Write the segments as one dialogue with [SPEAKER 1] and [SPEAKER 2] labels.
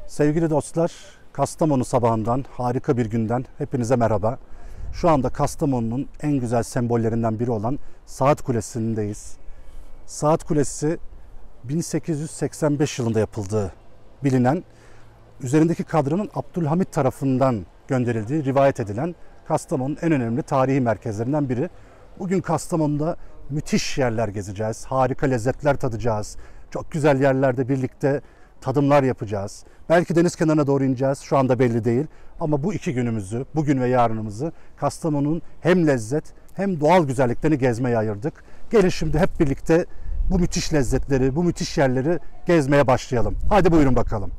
[SPEAKER 1] Sevgili dostlar, Kastamonu sabahından, harika bir günden hepinize merhaba. Şu anda Kastamonu'nun en güzel sembollerinden biri olan Saat Kulesi'ndeyiz. Saat Kulesi 1885 yılında yapıldığı bilinen, üzerindeki kadranın Abdülhamit tarafından gönderildiği rivayet edilen Kastamonu'nun en önemli tarihi merkezlerinden biri. Bugün Kastamonu'da müthiş yerler gezeceğiz, harika lezzetler tadacağız, çok güzel yerlerde birlikte tadımlar yapacağız. Belki deniz kenarına doğru ineceğiz, şu anda belli değil. Ama bu iki günümüzü, bugün ve yarınımızı Kastamonu'nun hem lezzet hem doğal güzelliklerini gezmeye ayırdık. Gelin şimdi hep birlikte bu müthiş lezzetleri, bu müthiş yerleri gezmeye başlayalım. Hadi buyurun bakalım.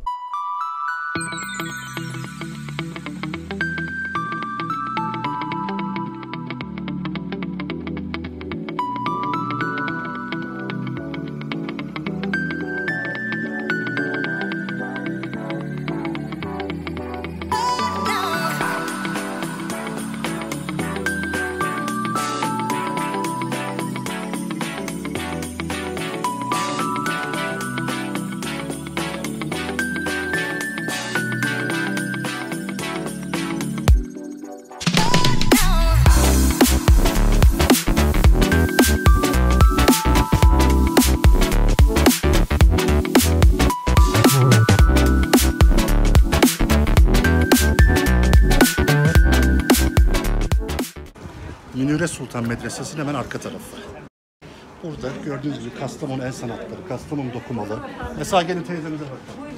[SPEAKER 1] Münire Sultan Medresesi'nin hemen arka tarafı. Burada gördüğünüz gibi Kastamonu el sanatları, Kastamonu dokumalı. Mesela gelin teyzemize bakalım.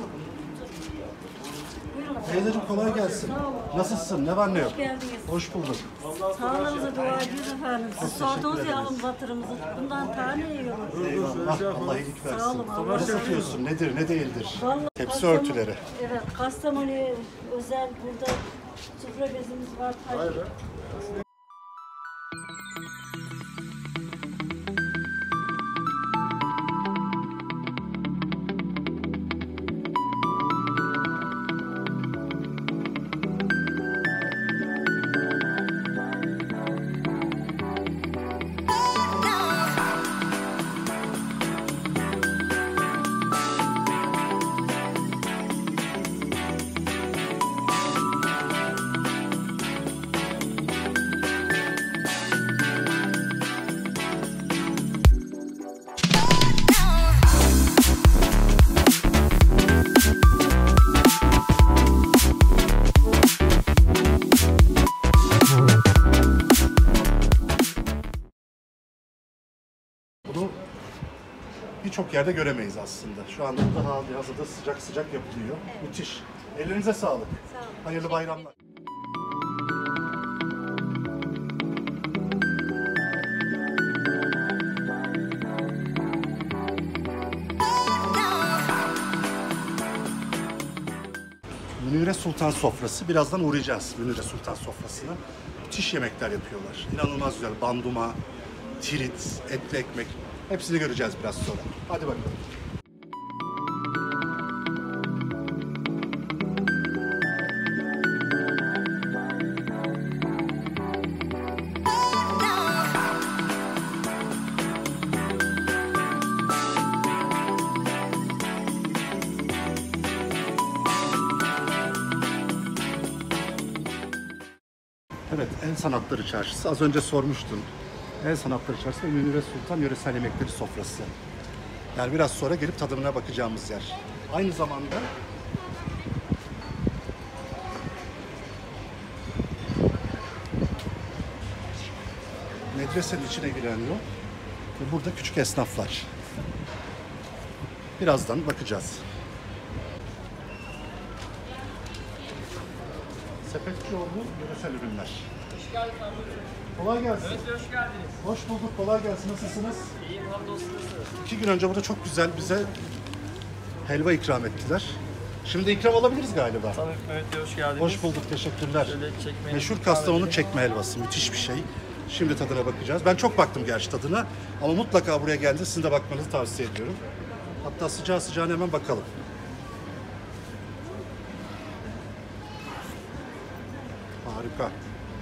[SPEAKER 1] Teyzeciğim kolay gelsin. Nasılsın? Ne var ne yok?
[SPEAKER 2] Hoş geldiniz.
[SPEAKER 1] Hoş bulduk.
[SPEAKER 2] Sağlığınıza dua ediyoruz efendim. Siz sordunuz ya alın batırımızı. Bundan tane yiyoruz.
[SPEAKER 1] Eyvallah. Allah iyilik versin.
[SPEAKER 2] Sağ olun. Allah
[SPEAKER 1] Ne satıyorsun? Nedir, ne değildir?
[SPEAKER 2] Vallahi
[SPEAKER 1] Tepsi
[SPEAKER 2] Kastamonu-
[SPEAKER 1] örtüleri.
[SPEAKER 2] Evet. Kastamonu'ya özel burada sufra bezimiz var. Hayır. Bunu birçok yerde göremeyiz aslında. Şu anda burada hali hazırda sıcak sıcak yapılıyor. Evet. Müthiş. Ellerinize sağlık. Sağ olun.
[SPEAKER 1] Hayırlı bayramlar. Münire Sultan sofrası. Birazdan uğrayacağız Münire Sultan sofrasına. Müthiş yemekler yapıyorlar. İnanılmaz güzel. Banduma, tirit, etli ekmek. Hepsini göreceğiz biraz sonra. Hadi bakalım. Evet, El Sanatları Çarşısı. Az önce sormuştum. El Sanatları Çarşısı ve Münire Sultan Yöresel Yemekleri Sofrası. Yani biraz sonra gelip tadımına bakacağımız yer. Aynı zamanda medresenin içine giren yol ve burada küçük esnaflar. Birazdan bakacağız. Sepetçioğlu Yöresel Ürünler. Kolay gelsin.
[SPEAKER 3] Evet, hoş geldiniz.
[SPEAKER 1] Hoş bulduk, kolay gelsin. Nasılsınız?
[SPEAKER 3] İyiyim, hamdolsun.
[SPEAKER 1] 2 gün önce burada çok güzel bize helva ikram ettiler. Şimdi ikram alabiliriz galiba.
[SPEAKER 3] Tabii, evet, hoş geldiniz.
[SPEAKER 1] Hoş bulduk, teşekkürler.
[SPEAKER 3] Şöyle çekmeni
[SPEAKER 1] Meşhur
[SPEAKER 3] ikram
[SPEAKER 1] Kastamonu
[SPEAKER 3] edeyim.
[SPEAKER 1] çekme helvası, müthiş bir şey. Şimdi tadına bakacağız. Ben çok baktım gerçi tadına ama mutlaka buraya geldiğinizde sizin de bakmanızı tavsiye ediyorum. Hatta sıcağı sıcağına hemen bakalım. Harika.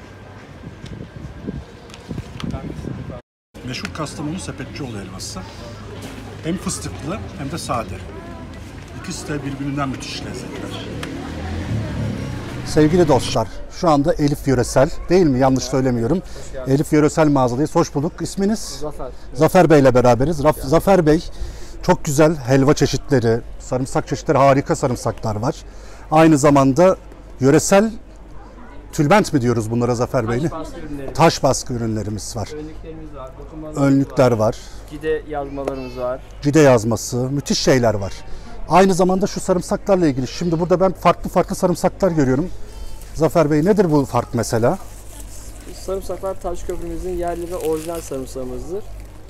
[SPEAKER 1] Meşhur Kastamonu Sepetçioğlu helvası. Hem fıstıklı hem de sade. İkisi de birbirinden müthiş lezzetler. Sevgili dostlar, şu anda Elif Yöresel, değil mi? Yanlış söylemiyorum. Elif Yöresel mağazadayız. Hoş bulduk. İsminiz?
[SPEAKER 4] Zafer.
[SPEAKER 1] Zafer Bey ile beraberiz. Zafer Bey, çok güzel helva çeşitleri, sarımsak çeşitleri, harika sarımsaklar var. Aynı zamanda yöresel tülbent mi diyoruz bunlara Zafer Bey? Taş baskı ürünlerimiz var.
[SPEAKER 4] Önlüklerimiz var.
[SPEAKER 1] Önlükler var.
[SPEAKER 4] Cide yazmalarımız var.
[SPEAKER 1] Cide yazması, müthiş şeyler var. Aynı zamanda şu sarımsaklarla ilgili. Şimdi burada ben farklı sarımsaklar görüyorum. Zafer Bey, nedir bu fark mesela?
[SPEAKER 4] Sarımsaklar Taşköprümüzün yerli ve orijinal sarımsağımızdır.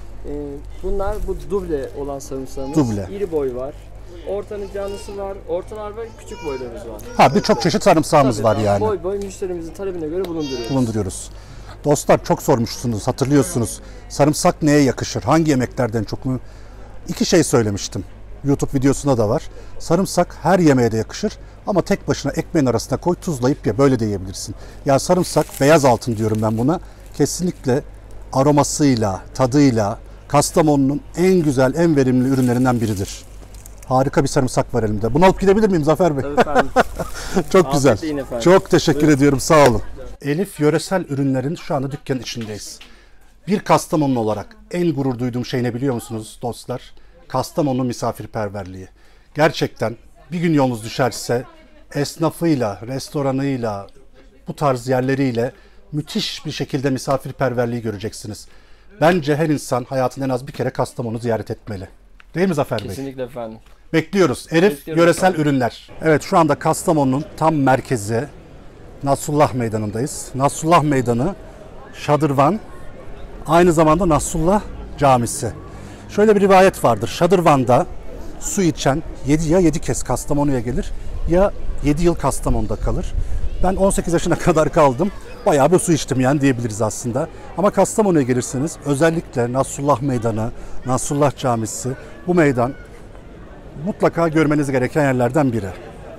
[SPEAKER 4] Bunlar bu duble olan sarımsağımız.
[SPEAKER 1] Duble.
[SPEAKER 4] İri boy var. Ortanın canlısı var. Ortalar ve küçük boylarımız var.
[SPEAKER 1] Ha, birçok çeşit sarımsağımız
[SPEAKER 4] Tabii,
[SPEAKER 1] var yani.
[SPEAKER 4] Boy boy müşterimizin talebine göre
[SPEAKER 1] Bulunduruyoruz. Dostlar, çok sormuşsunuz, hatırlıyorsunuz. Sarımsak neye yakışır? Hangi yemeklerden çok mu? İki şey söylemiştim. YouTube videosunda da var. Sarımsak her yemeğe de yakışır ama tek başına ekmeğin arasına koy, tuzlayıp ye, böyle de yiyebilirsin. Ya sarımsak, beyaz altın diyorum ben buna. Kesinlikle aromasıyla, tadıyla Kastamonu'nun en güzel, en verimli ürünlerinden biridir. Harika bir sarımsak var elimde. Bunu alıp gidebilir miyim Zafer Bey?
[SPEAKER 4] Tabii efendim.
[SPEAKER 1] Çok güzel.
[SPEAKER 4] Afiyet olsun efendim.
[SPEAKER 1] Çok teşekkür ediyorum. Sağ olun. Elif Yöresel Ürünler'in şu anda dükkanın içindeyiz. Bir Kastamonlu olarak en gurur duyduğum şey ne biliyor musunuz dostlar? Kastamonu misafirperverliği. Gerçekten bir gün yolunuz düşerse esnafıyla, restoranıyla, bu tarz yerleriyle müthiş bir şekilde misafirperverliği göreceksiniz. Bence her insan hayatında en az bir kere Kastamonu ziyaret etmeli. Değil mi Zafer Bey?
[SPEAKER 4] Kesinlikle efendim.
[SPEAKER 1] Bekliyoruz. Elif
[SPEAKER 4] Bekliyoruz
[SPEAKER 1] Yöresel
[SPEAKER 4] efendim.
[SPEAKER 1] Ürünler. Evet, şu anda Kastamonu'nun tam merkezi Nasrullah Meydanı'ndayız. Nasrullah Meydanı, Şadırvan, aynı zamanda Nasrullah Camisi. Şöyle bir rivayet vardır. Şadırvan'da su içen 7 kez Kastamonu'ya gelir ya 7 yıl Kastamonu'da kalır. Ben 18 yaşına kadar kaldım. Bayağı bir su içtim yani diyebiliriz aslında. Ama Kastamonu'ya gelirseniz özellikle Nasrullah Meydanı, Nasrullah Camisi, bu meydan mutlaka görmeniz gereken yerlerden biri.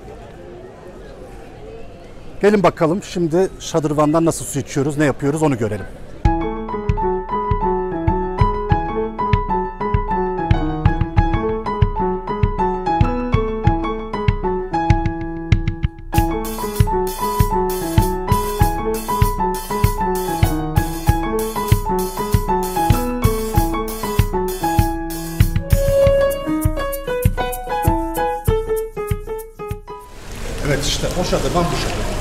[SPEAKER 1] Gelin bakalım şimdi Şadırvan'dan nasıl su içiyoruz, ne yapıyoruz onu görelim. Evet, işte o Şadırvan bu Şadırvan.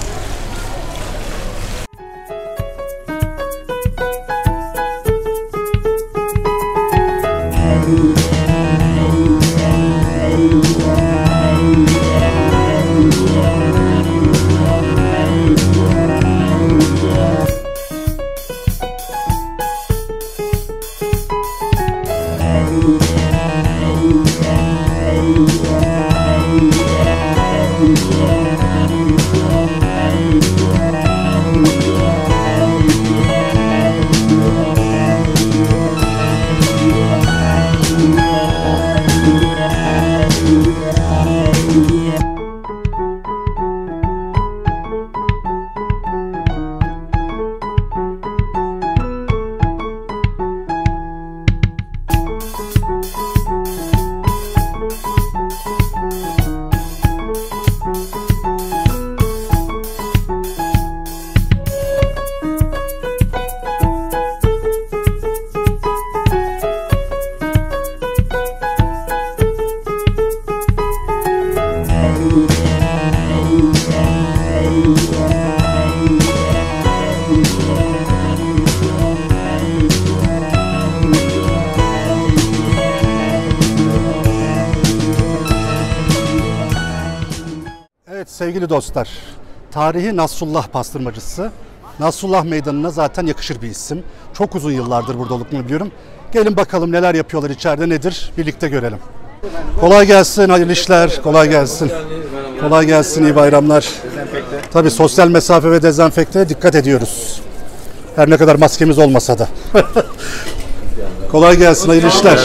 [SPEAKER 1] Evet sevgili dostlar, tarihi Nasrullah pastırmacısı. Nasrullah Meydanı'na zaten yakışır bir isim. Çok uzun yıllardır burada olduklarını biliyorum. Gelin bakalım neler yapıyorlar içeride, nedir birlikte görelim. Kolay gelsin, hayırlı işler, kolay gelsin. Kolay gelsin, iyi bayramlar. Tabii sosyal mesafe ve dezenfekteye dikkat ediyoruz. Her ne kadar maskemiz olmasa da. Kolay gelsin, hayırlı işler.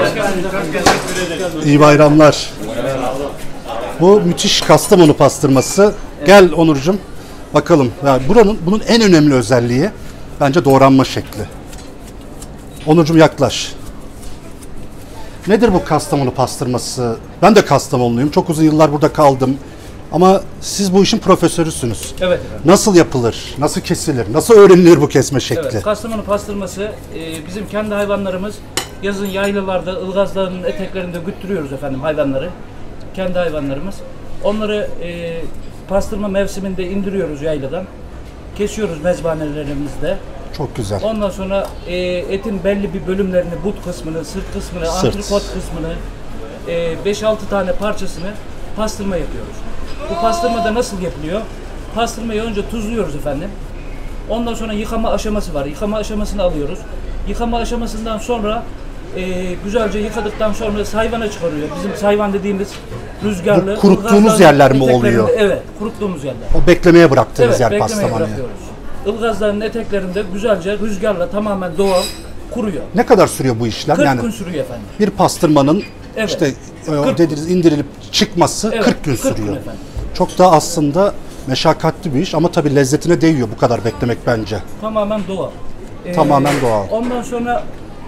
[SPEAKER 1] İyi bayramlar. Bu müthiş Kastamonu pastırması. Gel Onurcuğum, bakalım. Yani bunun en önemli özelliği bence doğranma şekli. Onurcuğum yaklaş. Nedir bu Kastamonu pastırması? Ben de Kastamonluyum. Çok uzun yıllar burada kaldım. Ama siz bu işin profesörüsünüz.
[SPEAKER 3] Evet efendim.
[SPEAKER 1] Nasıl yapılır? Nasıl kesilir? Nasıl öğrenilir bu kesme şekli?
[SPEAKER 3] Evet, Kastamonu pastırması bizim kendi hayvanlarımız yazın yaylalarda, ılgazların eteklerinde güttürüyoruz efendim hayvanları. Kendi hayvanlarımız. Onları pastırma mevsiminde indiriyoruz yayladan. Kesiyoruz mezbanelerimizde.
[SPEAKER 1] Çok güzel.
[SPEAKER 3] Ondan sonra etin belli bir bölümlerini, but kısmını, sırt kısmını,
[SPEAKER 1] Sırt.
[SPEAKER 3] antrikot kısmını, 5-6 tane parçasını pastırma yapıyoruz. Bu pastırma da nasıl yapılıyor? Pastırmayı önce tuzluyoruz efendim. Ondan sonra yıkama aşaması var. Yıkama aşamasını alıyoruz. Yıkama aşamasından sonra güzelce yıkadıktan sonra sayvana çıkarıyor. Bizim sayvan dediğimiz rüzgarlı.
[SPEAKER 1] Bu kuruttuğunuz
[SPEAKER 3] ılgazların
[SPEAKER 1] yerler mi
[SPEAKER 3] eteklerinde-
[SPEAKER 1] oluyor?
[SPEAKER 3] Evet, kuruttuğumuz yerler.
[SPEAKER 1] O beklemeye bıraktığınız
[SPEAKER 3] Evet,
[SPEAKER 1] yer
[SPEAKER 3] beklemeye
[SPEAKER 1] pastamanı.
[SPEAKER 3] bırakıyoruz. Ilgazların eteklerinde güzelce rüzgarla tamamen doğal kuruyor.
[SPEAKER 1] Ne kadar sürüyor bu işlem?
[SPEAKER 3] 40
[SPEAKER 1] Yani
[SPEAKER 3] gün sürüyor efendim.
[SPEAKER 1] bir pastırmanın
[SPEAKER 3] Evet.
[SPEAKER 1] işte
[SPEAKER 3] 40
[SPEAKER 1] dediğiniz indirilip çıkması
[SPEAKER 3] Evet,
[SPEAKER 1] 40 gün
[SPEAKER 3] 40 gün
[SPEAKER 1] sürüyor.
[SPEAKER 3] efendim.
[SPEAKER 1] Çok da aslında meşakkatli bir iş ama tabii lezzetine değiyor bu kadar beklemek bence.
[SPEAKER 3] Tamamen doğal.
[SPEAKER 1] Tamamen doğal.
[SPEAKER 3] Ondan sonra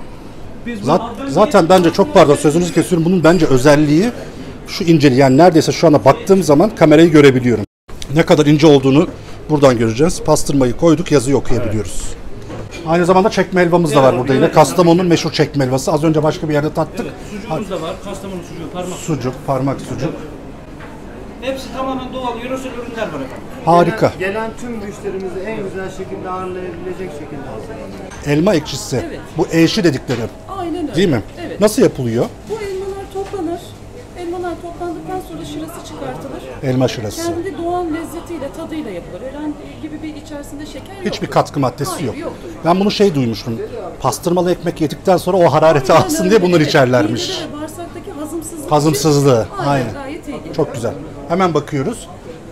[SPEAKER 3] biz
[SPEAKER 1] Zaten bence çok pardon sözünüzü kesiyorum. Bunun bence özelliği şu inceliği. Yani neredeyse şu anda baktığım zaman kamerayı görebiliyorum. Ne kadar ince olduğunu buradan göreceğiz. Pastırmayı koyduk, yazıyı okuyabiliyoruz. Aynı zamanda çekme helvamız da var
[SPEAKER 3] Evet,
[SPEAKER 1] burada yine.
[SPEAKER 3] evet.
[SPEAKER 1] Kastamonu'nun meşhur çekme helvası. Az önce başka bir yerde tattık.
[SPEAKER 3] Evet, sucuğumuz da var. Kastamonu sucuğu, parmak.
[SPEAKER 1] Sucuk, parmak sucuk.
[SPEAKER 3] Hepsi tamamen doğal, yöresel ürünler var efendim.
[SPEAKER 1] Harika.
[SPEAKER 5] Gelen tüm müşterimizi en güzel şekilde ağırlayabilecek şekilde hazırlanıyor.
[SPEAKER 1] Elma ekşisi.
[SPEAKER 6] Evet.
[SPEAKER 1] Bu eşi dedikleri.
[SPEAKER 6] Aynen öyle.
[SPEAKER 1] Değil mi?
[SPEAKER 6] Evet.
[SPEAKER 1] Nasıl yapılıyor?
[SPEAKER 6] Bu elmalar toplanır. Elmalar toplandıktan sonra şırası çıkartılır.
[SPEAKER 1] Elma şırası.
[SPEAKER 6] Kendi doğal lezzetiyle, tadıyla yapılır. Herhangi gibi bir içerisinde şeker yoktur.
[SPEAKER 1] Hiçbir katkı maddesi
[SPEAKER 6] Hayır,
[SPEAKER 1] yok.
[SPEAKER 6] yoktur.
[SPEAKER 1] Ben bunu duymuştum. Pastırmalı ekmek yedikten sonra o harareti
[SPEAKER 6] Aynen
[SPEAKER 1] alsın
[SPEAKER 6] öyle.
[SPEAKER 1] diye bunları
[SPEAKER 6] Evet,
[SPEAKER 1] içerlermiş.
[SPEAKER 6] midede ve bağırsaktaki hazımsızlık
[SPEAKER 1] Hazımsızlığı,
[SPEAKER 6] için-
[SPEAKER 1] aynen.
[SPEAKER 6] Gayet iyi.
[SPEAKER 1] Çok güzel. Hemen bakıyoruz.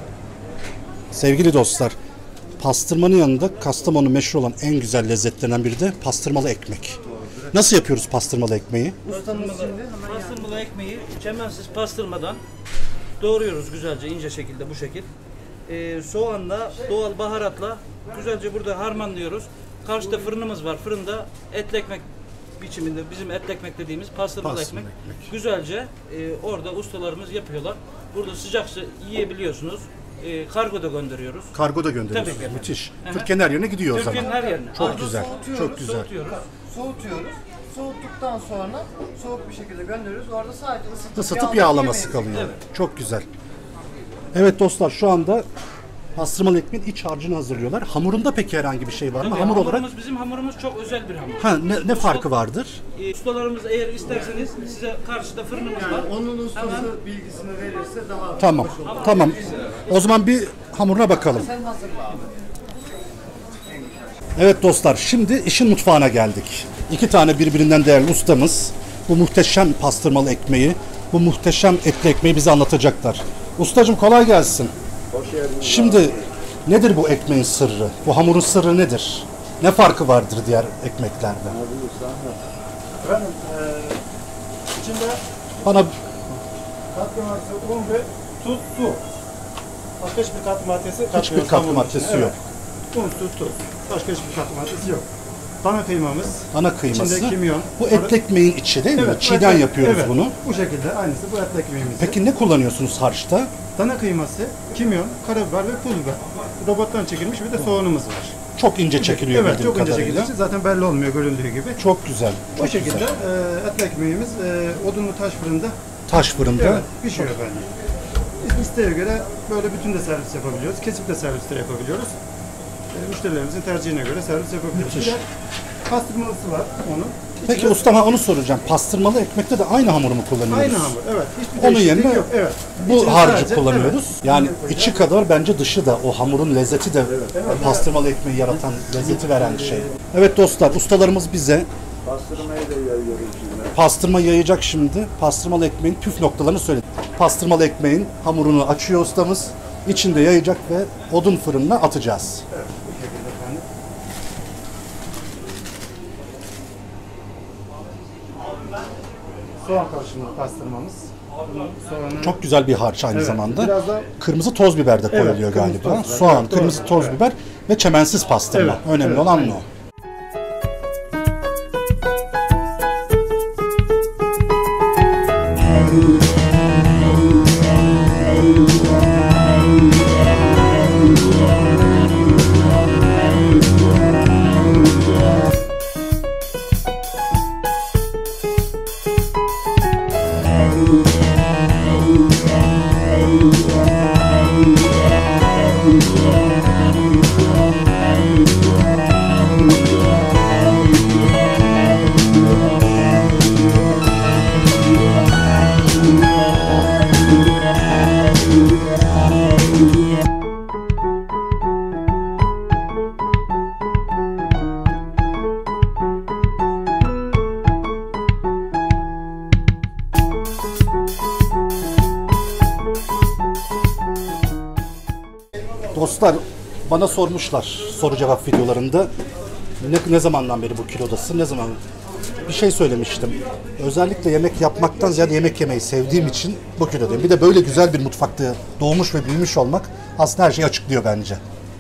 [SPEAKER 1] Sevgili dostlar, pastırmanın yanında Kastamonu meşhur olan en güzel lezzetlerinden biri de pastırmalı ekmek. Nasıl yapıyoruz pastırmalı ekmeği?
[SPEAKER 3] Pastırmalı ekmeği çemensiz pastırmadan doğruyoruz güzelce ince şekilde bu şekil. Soğanla, doğal baharatla güzelce burada harmanlıyoruz. Karşıda fırınımız var. Fırında etli ekmek biçiminde bizim etli ekmek dediğimiz pastırmalı ekmek. Güzelce orada ustalarımız yapıyorlar. Burada sıcakça yiyebiliyorsunuz. Kargo da gönderiyoruz.
[SPEAKER 1] Kargo da gönderiyorsunuz.
[SPEAKER 3] Tabii ki.
[SPEAKER 1] Müthiş.
[SPEAKER 3] Aha.
[SPEAKER 1] Türkiye'nin her yerine gidiyor o zaman.
[SPEAKER 3] Türkiye'nin her yerine.
[SPEAKER 1] Çok
[SPEAKER 3] Aynen.
[SPEAKER 1] güzel. Çok güzel.
[SPEAKER 3] Soğutuyoruz.
[SPEAKER 5] Soğutuyoruz. Soğuttuktan sonra soğuk bir şekilde gönderiyoruz. Orada sadece
[SPEAKER 1] Isıtıp yağlaması kalıyor. Çok güzel. Evet dostlar, şu anda pastırmalı ekmeğin iç harcını hazırlıyorlar. Hamurunda peki herhangi bir şey var mı?
[SPEAKER 3] Tabii,
[SPEAKER 1] Hamur olarak
[SPEAKER 3] hamurumuz, bizim hamurumuz çok özel bir hamur.
[SPEAKER 1] ne farkı vardır?
[SPEAKER 3] Ustalarımız eğer isterseniz size karşıda fırınımız var.
[SPEAKER 5] Yani onun ustası
[SPEAKER 3] Hemen
[SPEAKER 5] bilgisini verirse daha
[SPEAKER 1] Tamam. Tamam. O zaman bir hamuruna bakalım.
[SPEAKER 5] Sen hazırla abi.
[SPEAKER 1] Evet dostlar, şimdi işin mutfağına geldik. İki tane birbirinden değerli ustamız bu muhteşem pastırmalı ekmeği, bu muhteşem etli ekmeği bize anlatacaklar. Ustacığım kolay gelsin.
[SPEAKER 7] Hoş geldiniz.
[SPEAKER 1] Şimdi nedir bu ekmeğin sırrı? Bu hamurun sırrı nedir? Ne farkı vardır diğer ekmeklerden?
[SPEAKER 7] Efendim, içinde
[SPEAKER 1] Bana
[SPEAKER 7] katkı maddesi un ve tuz, su. Başka hiçbir katkı maddesi
[SPEAKER 1] hiçbir
[SPEAKER 7] katmıyoruz
[SPEAKER 1] katkı
[SPEAKER 7] hamurun
[SPEAKER 1] maddesi
[SPEAKER 7] içine.
[SPEAKER 1] yok.
[SPEAKER 7] Evet. Un, tuz, tuz. Başka hiçbir katkı maddesi yok. Dana kıymamız.
[SPEAKER 1] Ana kıyması.
[SPEAKER 7] İçinde kimyon.
[SPEAKER 1] Bu etli ekmeğin içi değil mi?
[SPEAKER 7] Evet,
[SPEAKER 1] Çiğden
[SPEAKER 7] evet,
[SPEAKER 1] yapıyoruz
[SPEAKER 7] evet.
[SPEAKER 1] bunu.
[SPEAKER 7] Bu şekilde aynısı bu etli ekmeğimiz.
[SPEAKER 1] Peki ne kullanıyorsunuz harçta?
[SPEAKER 7] Dana kıyması, kimyon, karabiber ve pul biber. Robottan çekilmiş bir de soğanımız var.
[SPEAKER 1] Çok ince çekiliyor
[SPEAKER 7] Evet,
[SPEAKER 1] bildiğim
[SPEAKER 7] çok ince
[SPEAKER 1] kadarıyla.
[SPEAKER 7] çekildiği için zaten belli olmuyor göründüğü gibi.
[SPEAKER 1] Çok güzel.
[SPEAKER 7] O
[SPEAKER 1] Çok
[SPEAKER 7] şekilde
[SPEAKER 1] güzel.
[SPEAKER 7] etli ekmeğimiz odunlu taş fırında
[SPEAKER 1] Taş fırında.
[SPEAKER 7] evet, pişiyor efendim. Biz isteğe göre böyle bütün de servis yapabiliyoruz. Kesip de servis de yapabiliyoruz. Müşterilerimizin tercihine göre servis yapabiliyoruz.
[SPEAKER 1] Müthiş.
[SPEAKER 7] Bir de pastırmalısı var onun.
[SPEAKER 1] Peki
[SPEAKER 7] İçine-
[SPEAKER 1] ustama onu soracağım. Pastırmalı ekmekte de aynı hamuru mu kullanıyoruz?
[SPEAKER 7] Aynı hamur, evet. Hiçbir
[SPEAKER 1] Onun
[SPEAKER 7] değişiklik
[SPEAKER 1] yerine
[SPEAKER 7] yok. Evet.
[SPEAKER 1] bu
[SPEAKER 7] İçine
[SPEAKER 1] harcı
[SPEAKER 7] sadece-
[SPEAKER 1] kullanıyoruz.
[SPEAKER 7] evet.
[SPEAKER 1] Yani içi kadar bence dışı da o hamurun lezzeti de pastırmalı ekmeği yaratan, lezzeti veren şey. Evet dostlar, ustalarımız bize
[SPEAKER 7] Pastırmayı da yayıyoruz şimdi.
[SPEAKER 1] pastırma yayacak şimdi. Pastırmalı ekmeğin püf noktalarını söyledi. Pastırmalı ekmeğin hamurunu açıyor ustamız. İçinde yayacak ve odun fırınına atacağız.
[SPEAKER 7] Bu şekilde efendim. Soğan karışımlı pastırmamız. Soğanı
[SPEAKER 1] Çok güzel bir harç aynı
[SPEAKER 7] Evet,
[SPEAKER 1] zamanda.
[SPEAKER 7] biraz da-
[SPEAKER 1] Kırmızı toz biber de koyuluyor
[SPEAKER 7] kırmızı
[SPEAKER 1] galiba.
[SPEAKER 7] toz biber.
[SPEAKER 1] Soğan,
[SPEAKER 7] Evet,
[SPEAKER 1] kırmızı
[SPEAKER 7] doğru.
[SPEAKER 1] toz
[SPEAKER 7] Evet.
[SPEAKER 1] biber ve çemensiz pastırma.
[SPEAKER 7] Evet,
[SPEAKER 1] Önemli
[SPEAKER 7] evet,
[SPEAKER 1] olan
[SPEAKER 7] aynen.
[SPEAKER 1] o. Dostlar bana sormuşlar soru cevap videolarında ne zamandan beri bu kilodasın, ne zaman bir şey söylemiştim. Özellikle yemek yapmaktan ziyade yemek yemeyi sevdiğim için bu kilodayım. Bir de böyle güzel bir mutfakta doğmuş ve büyümüş olmak aslında her şeyi açıklıyor bence.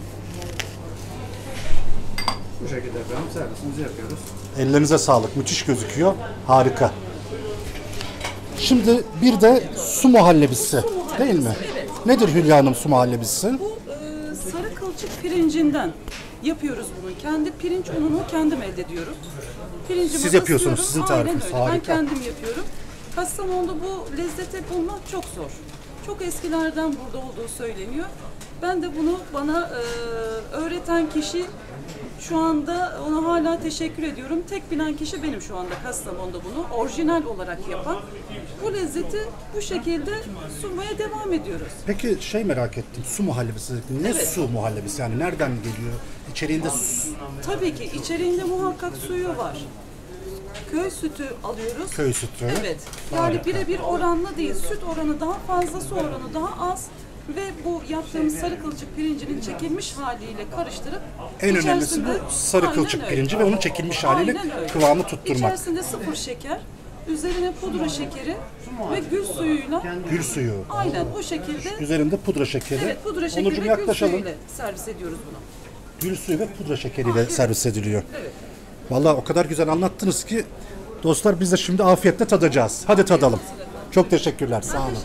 [SPEAKER 7] Bu şekilde efendim servisimizi yapıyoruz.
[SPEAKER 1] Ellerinize sağlık. Müthiş gözüküyor. Harika. Şimdi bir de su muhallebisi değil mi?
[SPEAKER 6] Evet.
[SPEAKER 1] Nedir Hülya Hanım su muhallebisi?
[SPEAKER 6] Bu sarı kılçık pirincinden yapıyoruz bunu. Kendi pirinç ununu kendim elde ediyoruz. Pirincimi
[SPEAKER 1] Siz yapıyorsunuz,
[SPEAKER 6] ısıtıyorum.
[SPEAKER 1] sizin tarifiniz.
[SPEAKER 6] Aynen öyle.
[SPEAKER 1] Harika.
[SPEAKER 6] Ben kendim yapıyorum. Kastamonu'da bu lezzeti bulmak çok zor. Çok eskilerden burada olduğu söyleniyor. Ben de bunu bana öğreten kişi, şu anda ona hala teşekkür ediyorum. Tek bilen kişi benim şu anda Kastamonu'da bunu orijinal olarak yapan. Bu lezzeti bu şekilde sunmaya devam ediyoruz.
[SPEAKER 1] Peki şey merak ettim. Su muhallebisi. Ne
[SPEAKER 6] Evet.
[SPEAKER 1] su muhallebisi? Yani nereden geliyor? İçeriğinde su,
[SPEAKER 6] Tabii ki içeriğinde muhakkak suyu var. Köy sütü alıyoruz.
[SPEAKER 1] köy sütü.
[SPEAKER 6] Evet. Yani birebir oranlı değil. Süt oranı daha fazla, su oranı daha az. Ve bu yaptığımız sarı kılçık pirincinin çekilmiş haliyle karıştırıp
[SPEAKER 1] En önemlisi
[SPEAKER 6] içerisinde-
[SPEAKER 1] bu sarı
[SPEAKER 6] Aynen
[SPEAKER 1] kılçık
[SPEAKER 6] öyle.
[SPEAKER 1] pirinci ve onun çekilmiş haliyle
[SPEAKER 6] Aynen öyle.
[SPEAKER 1] kıvamı tutturmak.
[SPEAKER 6] İçerisinde sıfır şeker, üzerine pudra şekeri ve gül suyuyla
[SPEAKER 1] Gül suyu.
[SPEAKER 6] aynen o şekilde
[SPEAKER 1] Üzerinde pudra şekeri.
[SPEAKER 6] evet pudra şekeri
[SPEAKER 1] Onurcuğum
[SPEAKER 6] ve gül
[SPEAKER 1] yaklaşalım.
[SPEAKER 6] suyuyla servis ediyoruz bunu.
[SPEAKER 1] Gül suyu ve pudra şekeriyle
[SPEAKER 6] Evet.
[SPEAKER 1] servis ediliyor.
[SPEAKER 6] Evet.
[SPEAKER 1] Vallahi o kadar güzel anlattınız ki dostlar biz de şimdi afiyetle tadacağız. Hadi tadalım. Çok teşekkürler. Sağ olun.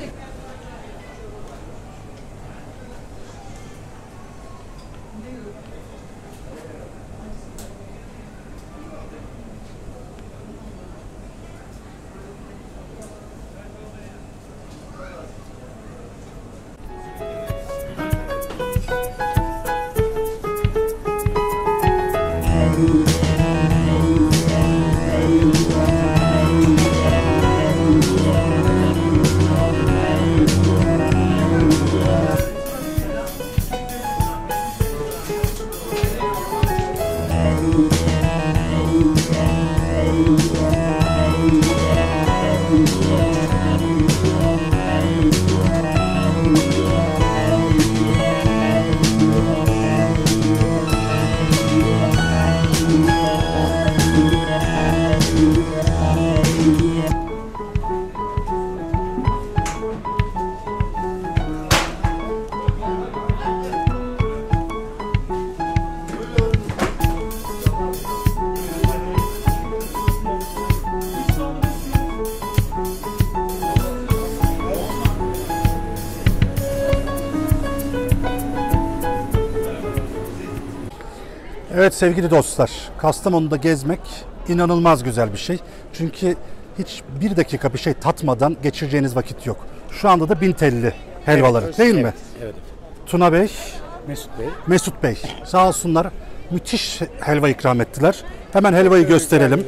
[SPEAKER 1] Evet sevgili dostlar, Kastamonu'da gezmek inanılmaz güzel bir şey. Çünkü hiç bir dakika bir şey tatmadan geçireceğiniz vakit yok. Şu anda da Bintelli helvaları değil mi?
[SPEAKER 8] Evet.
[SPEAKER 1] Tuna Bey,
[SPEAKER 8] Mesut Bey.
[SPEAKER 1] Mesut Bey sağ olsunlar müthiş helva ikram ettiler. Hemen helvayı gösterelim.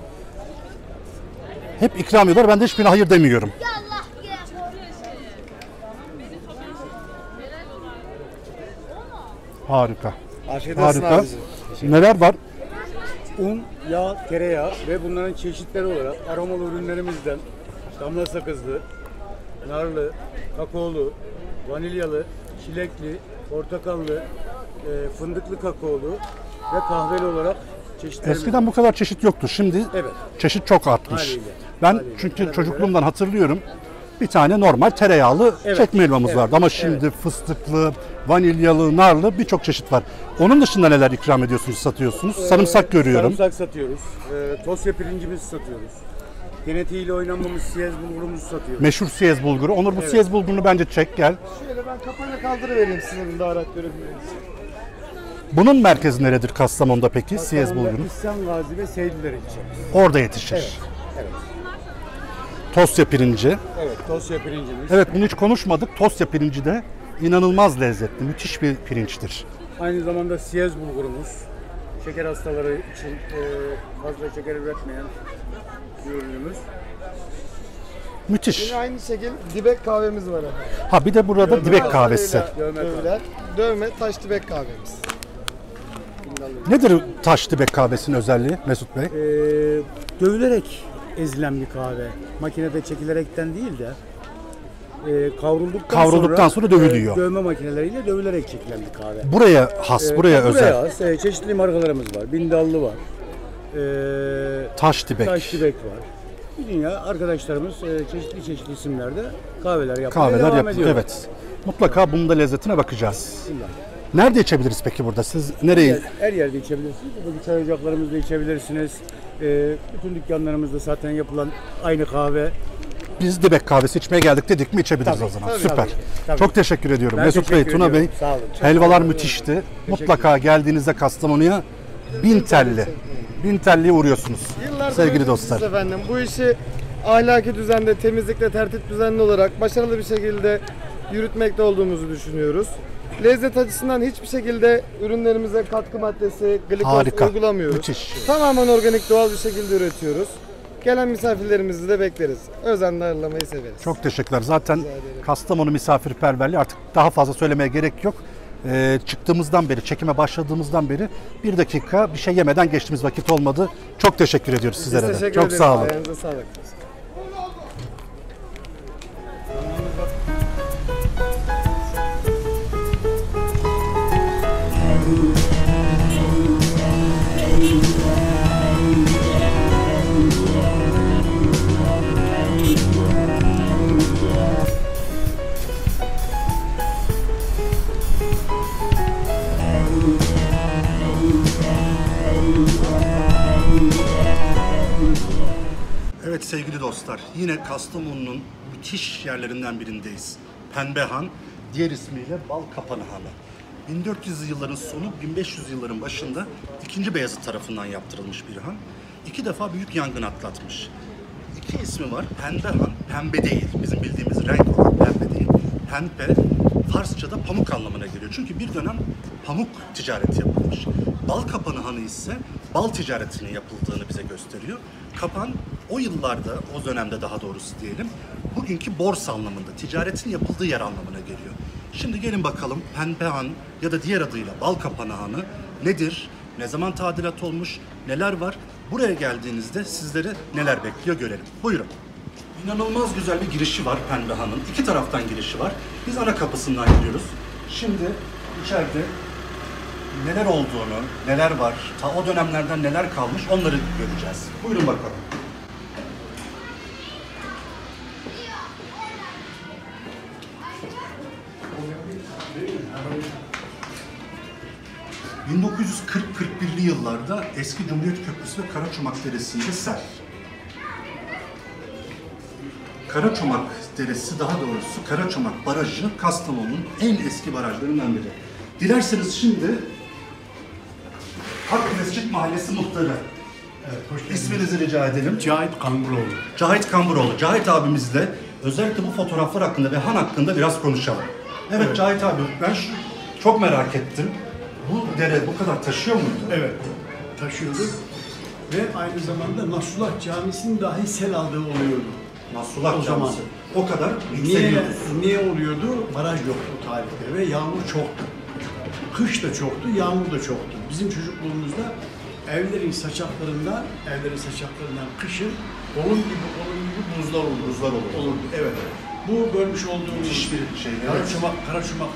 [SPEAKER 1] Hep ikram ediyorlar, ben de hiçbirine hayır demiyorum. Harika.
[SPEAKER 8] Afiyet olsun
[SPEAKER 1] Harika.
[SPEAKER 8] abicim.
[SPEAKER 1] Neler var?
[SPEAKER 8] Un, yağ, tereyağı ve bunların çeşitleri olarak aromalı ürünlerimizden damla sakızlı, narlı, kakaolu, vanilyalı, çilekli, portakallı, fındıklı kakaolu ve kahveli olarak çeşitlerimiz
[SPEAKER 1] Eskiden bu kadar çeşit yoktu. Şimdi
[SPEAKER 8] Evet.
[SPEAKER 1] çeşit çok artmış.
[SPEAKER 8] Haliyle.
[SPEAKER 1] Ben
[SPEAKER 8] Haliyle.
[SPEAKER 1] çünkü
[SPEAKER 8] Talebe
[SPEAKER 1] çocukluğumdan hatırlıyorum. Bir tane normal tereyağlı
[SPEAKER 8] Evet.
[SPEAKER 1] çekme helvamız
[SPEAKER 8] Evet.
[SPEAKER 1] vardı. Ama şimdi fıstıklı, vanilyalı, narlı birçok çeşit var. Onun dışında neler ikram ediyorsunuz, satıyorsunuz? Sarımsak görüyorum.
[SPEAKER 8] Sarımsak satıyoruz. Tosya pirincimizi satıyoruz. Genetiğiyle oynanmamış siyez bulgurumuzu satıyoruz.
[SPEAKER 1] Meşhur siyez bulguru. Onur bu siyez bulgurunu bence çek gel.
[SPEAKER 8] Şöyle ben kapağını kaldırıvereyim sizin daha rahat görebilmeniz için.
[SPEAKER 1] Bunun merkezi neredir Kastamonu'da peki siyez
[SPEAKER 8] Kastamonu'da
[SPEAKER 1] bulgurun?
[SPEAKER 8] İhsan Gazi ve Seydiler ilçe.
[SPEAKER 1] Orada yetişir.
[SPEAKER 8] Evet. Evet.
[SPEAKER 1] Tosya pirinci.
[SPEAKER 8] Evet, Tosya pirincimiz.
[SPEAKER 1] Evet, bunu hiç konuşmadık. Tosya pirinci de inanılmaz lezzetli, müthiş bir pirinçtir.
[SPEAKER 8] Aynı zamanda siyez bulgurumuz. Şeker hastaları için fazla şeker üretmeyen bir ürünümüz.
[SPEAKER 1] Müthiş.
[SPEAKER 5] Yine aynı şekilde dibek kahvemiz var efendim.
[SPEAKER 1] Ha bir de burada dibek kahvesi.
[SPEAKER 5] Dövmeler. Dövme taş dibek kahvemiz.
[SPEAKER 1] Nedir taş dibek kahvesinin özelliği Mesut Bey?
[SPEAKER 8] Dövülerek ezilen bir kahve. Makinede çekilerekten değil de
[SPEAKER 1] Kavrulduktan sonra dövülüyor.
[SPEAKER 8] Dövme makineleriyle dövülerek çekilen bir kahve.
[SPEAKER 1] Buraya has, buraya özel.
[SPEAKER 8] Buraya has, çeşitli markalarımız var. Bindallı var.
[SPEAKER 1] Taş dibek.
[SPEAKER 8] Taş dibek var. Bir dünya arkadaşlarımız çeşitli isimlerde kahveler yapmaya devam
[SPEAKER 1] Kahveler
[SPEAKER 8] ediyor.
[SPEAKER 1] evet. Mutlaka bunun da lezzetine bakacağız. Nerede içebiliriz peki burada? Siz nereyi?
[SPEAKER 8] Her yerde içebilirsiniz. Buradaki çay ocaklarımızda içebilirsiniz. Bütün dükkanlarımızda zaten yapılan aynı kahve.
[SPEAKER 1] Biz dibek kahvesi içmeye geldik dedik mi içebiliriz o zaman. Süper.
[SPEAKER 8] Tabii.
[SPEAKER 1] Çok teşekkür ediyorum.
[SPEAKER 8] Ben
[SPEAKER 1] Mesut Bey,
[SPEAKER 8] teşekkür
[SPEAKER 1] Tuna Bey.
[SPEAKER 8] ediyorum. Sağ olun.
[SPEAKER 1] Helvalar müthişti. Mutlaka geldiğinizde Kastamonu'ya bin telliye uğruyorsunuz.
[SPEAKER 5] Yıllardır
[SPEAKER 1] Sevgili
[SPEAKER 5] öğrencisiz
[SPEAKER 1] dostlar.
[SPEAKER 5] efendim. Bu işi ahlaki düzende, temizlikle, tertip düzenli olarak başarılı bir şekilde yürütmekte olduğumuzu düşünüyoruz. Lezzet açısından hiçbir şekilde ürünlerimize katkı maddesi, glikoz
[SPEAKER 1] Harika.
[SPEAKER 5] uygulamıyoruz.
[SPEAKER 1] Müthiş.
[SPEAKER 5] Tamamen organik, doğal bir şekilde üretiyoruz. Gelen misafirlerimizi de bekleriz. Özenle ağırlamayı severiz.
[SPEAKER 1] Çok teşekkürler. Zaten Kastamonu misafirperverliği artık daha fazla söylemeye gerek yok. Çıktığımızdan beri, çekime başladığımızdan beri bir dakika bir şey yemeden geçtiğimiz vakit olmadı. Çok teşekkür ediyoruz sizlere de.
[SPEAKER 5] Teşekkür
[SPEAKER 1] Çok
[SPEAKER 5] ederiz.
[SPEAKER 1] sağ olun.
[SPEAKER 5] Ayağınıza sağlık.
[SPEAKER 2] Evet sevgili dostlar, yine Kastamonu'nun müthiş yerlerinden birindeyiz. Pembehan, diğer ismiyle Balkapanı Hanı. 1400'lü yılların sonu, 1500 yılların başında 2. Beyazıt tarafından yaptırılmış bir han. 2 defa büyük yangın atlatmış. 2 ismi var. Pembehan, pembe değil. Bizim bildiğimiz renk olan pembe değil. Pembe, Farsça'da pamuk anlamına geliyor. Çünkü bir dönem pamuk ticareti yapılmış. Balkapanı Hanı ise bal ticaretinin yapıldığını bize gösteriyor. Kapan o yıllarda, o dönemde daha doğrusu diyelim, bugünkü borsa anlamında, ticaretin yapıldığı yer anlamına geliyor. Şimdi gelin bakalım Pembehan ya da diğer adıyla Balkapanı Hanı nedir? Ne zaman tadilat olmuş? Neler var? Buraya geldiğinizde sizleri neler bekliyor görelim. Buyurun. İnanılmaz güzel bir girişi var Pembehan'ın. 2 taraftan girişi var. Biz ana kapısından giriyoruz. Şimdi içeride neler olduğunu, neler var, ta o dönemlerden neler kalmış onları göreceğiz. Buyurun bakalım. ...1940-41'li yıllarda eski Cumhuriyet Köprüsü ve Karaçomak Deresi'nde sel. Karaçomak Deresi, daha doğrusu Karaçomak Barajı, Kastamonu'nun en eski barajlarından biri. Dilerseniz şimdi Akmescit Mahallesi Muhtarı.
[SPEAKER 9] Evet, hoş geldiniz.
[SPEAKER 2] İsminizi rica edelim.
[SPEAKER 9] Cahit Kanguroğlu.
[SPEAKER 2] Cahit Kamburoğlu. Cahit abimizle özellikle bu fotoğraflar hakkında ve han hakkında biraz konuşalım. Evet, Cahit abi, ben çok merak ettim. Bu dere bu kadar taşıyor muydu?
[SPEAKER 9] Evet, taşıyordu. Ve aynı zamanda Nasulah Camisi'nin dahi sel aldığı oluyordu.
[SPEAKER 2] Nasulah
[SPEAKER 9] O zaman.
[SPEAKER 2] Camisi. O kadar
[SPEAKER 9] Niye,
[SPEAKER 2] yükseliyordu.
[SPEAKER 9] niye oluyordu? Baraj yoktu o tarihte ve yağmur çoktu. Kış da çoktu, yağmur da çoktu. Bizim çocukluğumuzda evlerin saçaklarından kışın onun gibi buzlar olurdu.
[SPEAKER 2] Buzlar olurdu.
[SPEAKER 9] Evet. Bu görmüş olduğumuz
[SPEAKER 2] Müthiş bir şey, evet.
[SPEAKER 9] Karaçomak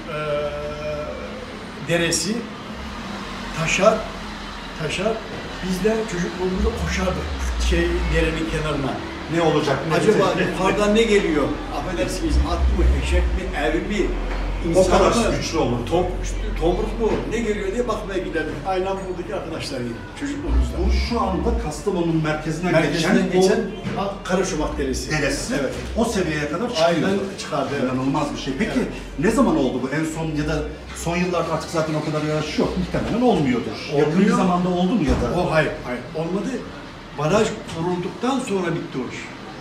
[SPEAKER 9] deresi taşar. Biz de çocukluğumuzda koşardık derenin kenarına.
[SPEAKER 2] Ne olacak? Ne
[SPEAKER 9] Acaba
[SPEAKER 2] olacak?
[SPEAKER 9] yukarıdan ne geliyor? Affedersiniz, at mı, eşek mi, ev mi,
[SPEAKER 2] O
[SPEAKER 9] insan
[SPEAKER 2] kadar
[SPEAKER 9] mı,
[SPEAKER 2] güçlü olur.
[SPEAKER 9] tomruk mu, ne geliyor diye bakmaya giderdik. Aynen buradaki arkadaşlar gibi, çocukluğumuzda.
[SPEAKER 2] Bu şu anda Kastamonu'nun merkezinden
[SPEAKER 9] Merkezinden
[SPEAKER 2] geçen
[SPEAKER 9] geçen Karaçomak Deresi.
[SPEAKER 2] deresi.
[SPEAKER 9] Evet.
[SPEAKER 2] O seviyeye kadar çıkıyor.
[SPEAKER 9] Aynen çıkardı. Evet.
[SPEAKER 2] İnanılmaz bir şey. Peki
[SPEAKER 9] Evet.
[SPEAKER 2] ne zaman oldu bu? En son ya da son yıllarda artık zaten o kadar yağış yok. Muhtemelen olmuyordur. Yakın bir
[SPEAKER 9] Olmuyor.
[SPEAKER 2] zamanda oldu mu ya da?
[SPEAKER 9] Hayır, olmadı. Baraj kurulduktan sonra bitti o iş.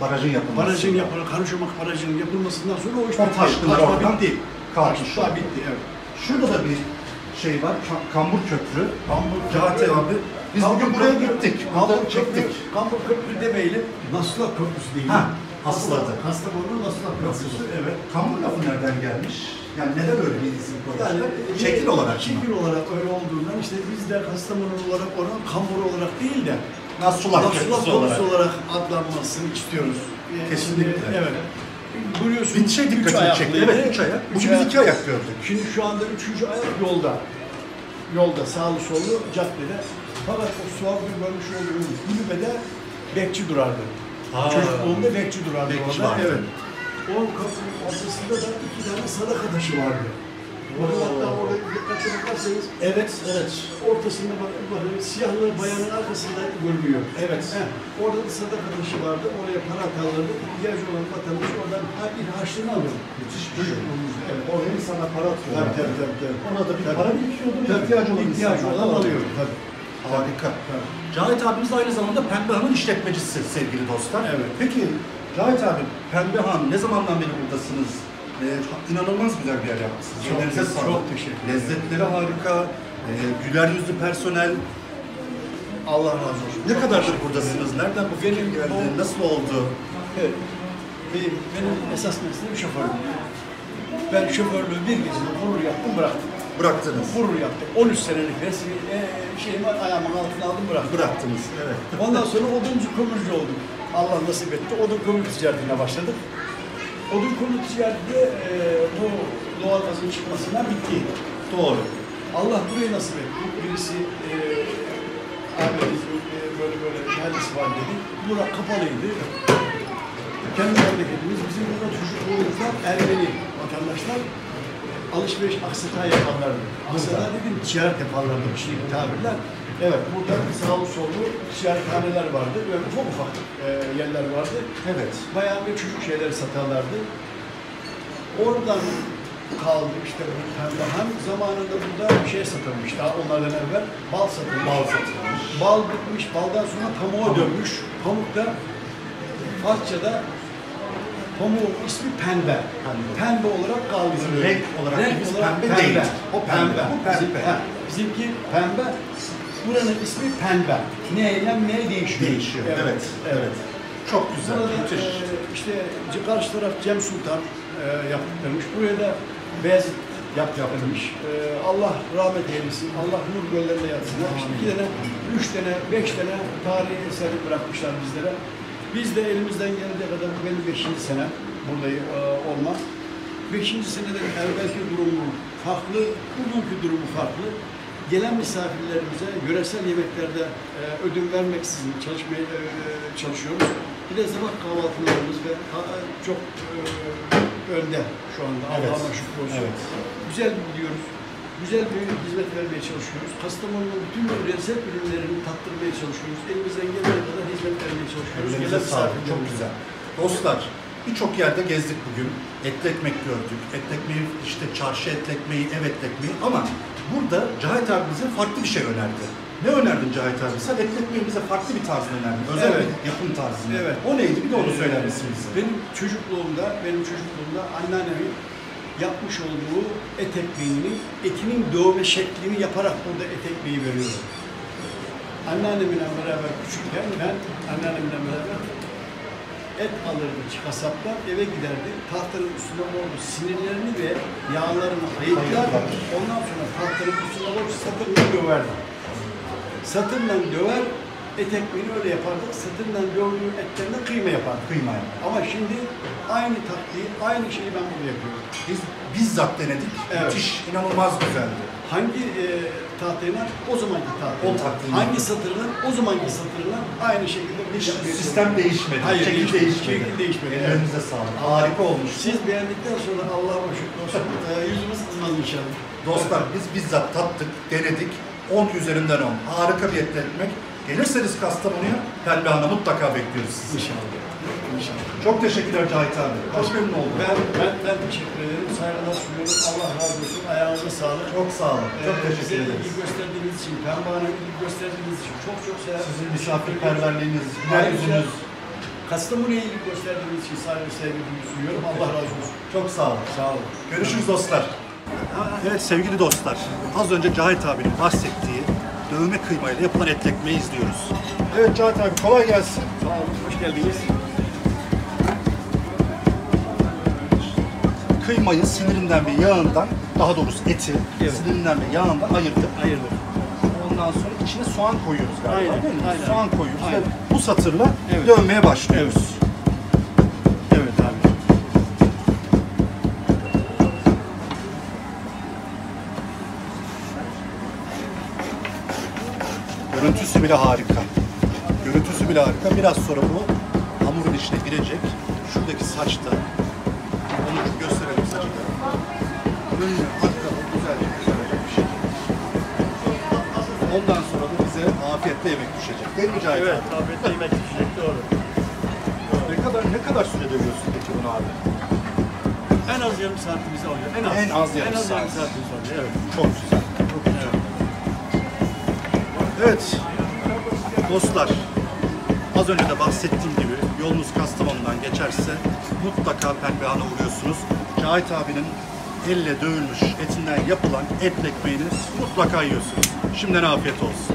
[SPEAKER 2] Barajın
[SPEAKER 9] Karışomak Barajı'nın yapılmasından sonra o iş
[SPEAKER 2] o taşkınlar oradan
[SPEAKER 9] bitti.
[SPEAKER 2] kalkmış.
[SPEAKER 9] Taşkınlar bitti, evet.
[SPEAKER 2] Şurada da bir şey var, Kambur Köprü. Cahit abi, biz bugün buraya gittik, burada çektik.
[SPEAKER 9] Kambur Köprü demeyelim, Nasla Köprüsü değil.
[SPEAKER 2] Ha, Hasladı.
[SPEAKER 9] Kastamonu Nasla Köprüsü, evet.
[SPEAKER 2] Kambur lafı nereden gelmiş? Yani neden öyle bir isim koymuşlar? Şekil olarak mı?
[SPEAKER 9] Şekil olarak öyle olduğundan işte biz de Kastamonu olarak onu Kambur olarak değil de
[SPEAKER 2] Nasullak
[SPEAKER 9] Nasla
[SPEAKER 2] Köprüsü
[SPEAKER 9] olarak adlanmasını istiyoruz.
[SPEAKER 2] Kesinlikle.
[SPEAKER 9] Evet. Biliyorsun,
[SPEAKER 2] Bir şey dikkatimi çekti. Evet, 3 ayak. Bugün biz 2 ayak gördük.
[SPEAKER 9] Şimdi şu anda 3. ayak yolda. Yolda, sağlı sollu caddede. Fakat o sual bir görmüş olduğumuz kulübede bekçi durardı. Çocukluğumda bekçi durardı
[SPEAKER 2] Bekçi
[SPEAKER 9] orada.
[SPEAKER 2] vardı.
[SPEAKER 9] Evet. O kapının ortasında da 2 tane sadaka taşı vardı. Orada hatta orada dikkatli bakarsanız
[SPEAKER 2] Evet.
[SPEAKER 9] ortasında bakın siyahlı bayanın arkasında görünüyor.
[SPEAKER 2] Evet.
[SPEAKER 9] Orada da sadaka taşı vardı. Oraya para atarlardı. İhtiyacı olan vatandaş oradan bir harçlığını alıyordu.
[SPEAKER 2] Müthiş bir şey.
[SPEAKER 9] Evet.
[SPEAKER 2] Orada insanlar para atıyorlar.
[SPEAKER 9] Tabii.
[SPEAKER 2] Ona da bir
[SPEAKER 9] Tabii.
[SPEAKER 2] para birikiyordu. İhtiyacı olan
[SPEAKER 9] alıyor. Tabii.
[SPEAKER 2] Harika. Cahit abimiz de aynı zamanda Pembe Han'ın işletmecisi sevgili dostlar.
[SPEAKER 9] Evet.
[SPEAKER 2] Peki Cahit abi, Pembe Han ne zamandan beri buradasınız? İnanılmaz güzel bir yer yapmışsınız. Ellerinize sağlık.
[SPEAKER 9] Çok teşekkür ederim.
[SPEAKER 2] Lezzetleri harika, güler yüzlü personel.
[SPEAKER 9] Allah razı olsun.
[SPEAKER 2] Ne kadardır buradasınız? Nereden bu fikir geldi? Nasıl oldu?
[SPEAKER 9] Evet. Benim esas mesleğim şoförlük. Ben şoförlüğü bir gecede gurur yaptım, bıraktım.
[SPEAKER 2] Bıraktınız.
[SPEAKER 9] Gurur yaptım. 13 senelik resmi şeyimi ayağımın altına aldım, bıraktım.
[SPEAKER 2] Bıraktınız, evet.
[SPEAKER 9] Ondan sonra oduncu kömürcü oldum. Allah nasip etti. Odun kömür ticaretine başladık. Odun kömür ticareti bu doğalgazın çıkmasına bitti.
[SPEAKER 2] Doğru.
[SPEAKER 9] Allah burayı nasip etti. Birisi abimizin böyle şahidesi var dedi. Bura kapalıydı. Kendi memleketimiz, bizim burada çocukluğumuzda Ermeni vatandaşlar alışveriş aksata yaparlardı. Aksata dedim ticaret yaparlardı, bir şey tabirler. Evet, burada sağlı sollu ticarethaneler vardı. Böyle ufak ufak yerler vardı.
[SPEAKER 2] Evet.
[SPEAKER 9] Bayağı bir çocuk şeyleri satarlardı. Oradan kaldı işte bu Pembe Han. Zamanında burada bir şey satılmış daha onlardan evvel. Bal satılmış.
[SPEAKER 2] Bal satılmış.
[SPEAKER 9] Bal bitmiş, baldan sonra pamuğa dönmüş. Pamuk da Farsça'da pamuğun ismi pembe. Pembe olarak kaldı.
[SPEAKER 2] Renk olarak biz pembe değil.
[SPEAKER 9] O pembe.
[SPEAKER 2] Bu pembe.
[SPEAKER 9] Bizimki pembe. Buranın ismi pembe. Neyle neye değişiyor?
[SPEAKER 2] Değişiyor. Evet. Çok güzel.
[SPEAKER 9] Burada
[SPEAKER 2] Müthiş.
[SPEAKER 9] işte karşı taraf Cem Sultan yaptırmış. Buraya da Beyazıt yaptırmış. Allah rahmet eylesin. Allah nur göllerine yatsınlar. İşte 2 tane, 3 tane, 5 tane tarihi eseri bırakmışlar bizlere. Biz de elimizden geldiği kadar bu benim 5. senem buradayım olmak. 5. senede evvelki durumu farklı, bugünkü durumu farklı. Gelen misafirlerimize yöresel yemeklerde ödün vermeksizin çalışmaya çalışıyoruz. Bir de sabah kahvaltılarımız ve çok önde şu anda. Allah'a şükür olsun.
[SPEAKER 2] Evet.
[SPEAKER 9] Güzel gidiyoruz. Güzel bir hizmet vermeye çalışıyoruz. Kastamonu'nun bütün yöresel ürünlerini tattırmaya çalışıyoruz. Elimizden geldiği kadar hizmet vermeye çalışıyoruz.
[SPEAKER 2] Ellerinize sağlık. Çok güzel. Dostlar, birçok yerde gezdik bugün. Etli ekmek gördük. Etli ekmeği, işte çarşı etli ekmeği, ev etli ekmeği. Ama burada Cahit abi bize farklı bir şey önerdi. Ne önerdin Cahit abi? Sen etli ekmeği bize farklı bir tarzını önerdin. Özel bir yapım tarzını.
[SPEAKER 9] Evet.
[SPEAKER 2] O neydi? Bir de onu söyler misin bize?
[SPEAKER 9] Benim çocukluğumda anneannemin yapmış olduğu et ekmeğinin, etinin dövme şeklini yaparak burada et ekmeği veriyordu. Anneannemle beraber küçükken ben anneannemle beraber et alırdı kasaptan, eve giderdi. Tahtanın üstüne oldu sinirlerini ve yağlarını ayıklar. Ondan sonra tahtanın üstüne oldu satırla döverdi. Satırla döver, et ekmeğini öyle yapardık. Satırla dövdüğü etlerine kıyma yapardık.
[SPEAKER 2] Kıyma yapardık.
[SPEAKER 9] Ama şimdi aynı taktiği, aynı şeyi ben burada yapıyorum.
[SPEAKER 2] Biz bizzat denedik.
[SPEAKER 9] Evet.
[SPEAKER 2] Müthiş, inanılmaz güzeldi.
[SPEAKER 9] Hangi tahtayla? O zamanki tahtayla.
[SPEAKER 2] O tahtayla.
[SPEAKER 9] Hangi satırla? O zamanki satırla aynı şekilde bir
[SPEAKER 2] Sistem değişmedi.
[SPEAKER 9] Hayır,
[SPEAKER 2] şekil değişmedi.
[SPEAKER 9] Şekil değişmedi.
[SPEAKER 2] Ellerinize sağlık. Harika olmuş.
[SPEAKER 9] Siz beğendikten sonra Allah'a şükür olsun. Yüzümüz kızmaz inşallah.
[SPEAKER 2] Dostlar biz bizzat tattık, denedik. 10 üzerinden 10. Harika bir etli ekmek. Gelirseniz Kastamonu'ya Pembe Han'a mutlaka bekliyoruz sizi.
[SPEAKER 9] İnşallah.
[SPEAKER 2] Çok teşekkürler Cahit abi. Çok memnun oldum.
[SPEAKER 9] Ben teşekkür ederim. Saygılar sunuyorum. Allah razı olsun. Ayağınıza sağlık.
[SPEAKER 2] Çok sağ olun. Çok teşekkür
[SPEAKER 9] Bize
[SPEAKER 2] ederiz.
[SPEAKER 9] ilgi gösterdiğiniz için, Pembe Han'a ilgi gösterdiğiniz için çok selam.
[SPEAKER 2] Sizin misafirperverliğiniz, güler yüzünüz.
[SPEAKER 9] Kastamonu'ya ilgi gösterdiğiniz için saygı sevgimi sunuyorum. Allah razı olsun.
[SPEAKER 2] Çok sağ olun.
[SPEAKER 9] Sağ olun.
[SPEAKER 2] Görüşürüz dostlar. Evet sevgili dostlar, az önce Cahit abinin bahsettiği dövme kıymayla yapılan etli ekmeği izliyoruz. Evet Cahit abi kolay gelsin.
[SPEAKER 9] Sağ olun. Hoş geldiniz.
[SPEAKER 2] Kıymayı sinirinden ve yağından, daha doğrusu eti sinirinden ve yağından ayırdık. Ondan sonra içine soğan koyuyoruz galiba değil mi?
[SPEAKER 9] Aynen.
[SPEAKER 2] Soğan koyuyoruz
[SPEAKER 9] Aynen.
[SPEAKER 2] ve bu satırla
[SPEAKER 9] Evet.
[SPEAKER 2] dövmeye başlıyoruz.
[SPEAKER 9] Evet abi.
[SPEAKER 2] Görüntüsü bile harika. Görüntüsü bile harika. Biraz sonra bu hamurun içine girecek. Şuradaki saçta. Onu gösterelim saçı da. Önüne arkalı güzelce güzelce bir şey. Ondan sonra da bize afiyetle yemek düşecek. Değil mi Cahit
[SPEAKER 9] Evet,
[SPEAKER 2] abi?
[SPEAKER 9] afiyetle yemek pişecek, doğru.
[SPEAKER 2] Ne kadar süre dövüyorsun peki bunu abi?
[SPEAKER 9] En az yarım saatimizi alıyor.
[SPEAKER 2] En az yarım saat.
[SPEAKER 9] saatimiz alıyor, evet.
[SPEAKER 2] Çok güzel. Evet. Dostlar, az önce de bahsettiğim gibi yolunuz Kastamonu'dan geçerse mutlaka Pembehan'a uğruyorsunuz. Cahit abinin elle dövülmüş etinden yapılan etli ekmeğini mutlaka yiyorsunuz. Şimdiden afiyet olsun.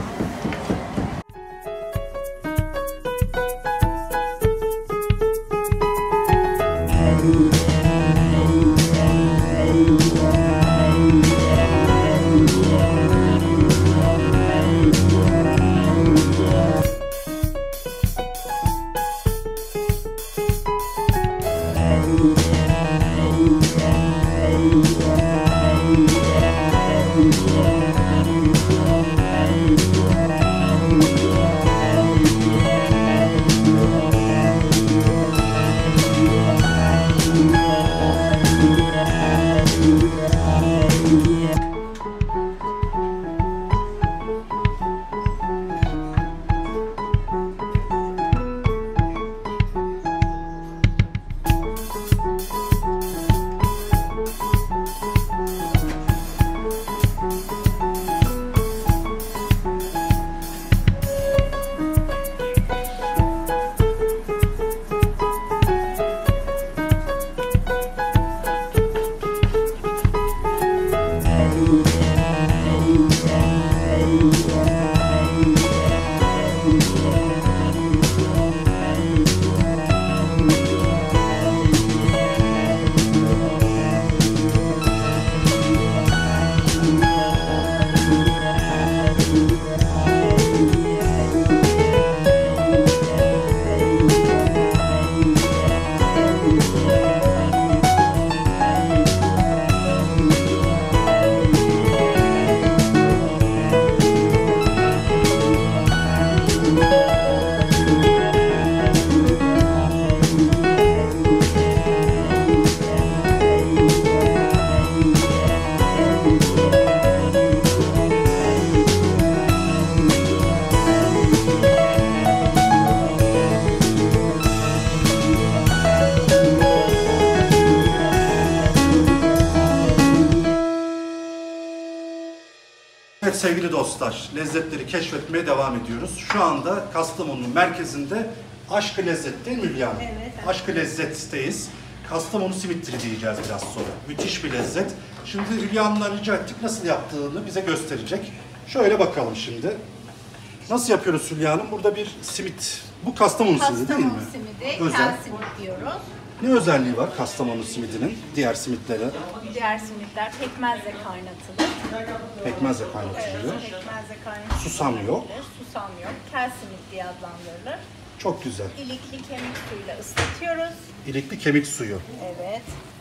[SPEAKER 2] Evet sevgili dostlar, lezzetleri keşfetmeye devam ediyoruz. Şu anda Kastamonu'nun merkezinde Aşk-ı Lezzet değil mi Hülya Hanım?
[SPEAKER 10] Evet.
[SPEAKER 2] Aşk-ı Lezzet'teyiz. Kastamonu simitleri diyeceğiz biraz sonra. Müthiş bir lezzet. Şimdi Hülya Hanım'dan rica ettik nasıl yaptığını bize gösterecek. Şöyle bakalım şimdi. Nasıl yapıyoruz Hülya Hanım? Burada bir simit. Bu Kastamonu simidi değil mi?
[SPEAKER 10] Kastamonu simidi,
[SPEAKER 2] Özel.
[SPEAKER 10] kel simit diyoruz.
[SPEAKER 2] Ne özelliği var Kastamonu simidinin diğer simitlere?
[SPEAKER 10] Diğer simitler pekmezle kaynatılır.
[SPEAKER 2] Pekmezle kaynatılıyor.
[SPEAKER 10] Evet, pekmezle kaynatılır.
[SPEAKER 2] Susam yok.
[SPEAKER 10] Susam yok. Kel simit diye adlandırılır.
[SPEAKER 2] Çok güzel.
[SPEAKER 10] İlikli kemik suyuyla ıslatıyoruz.
[SPEAKER 2] İlikli kemik suyu.
[SPEAKER 10] Evet.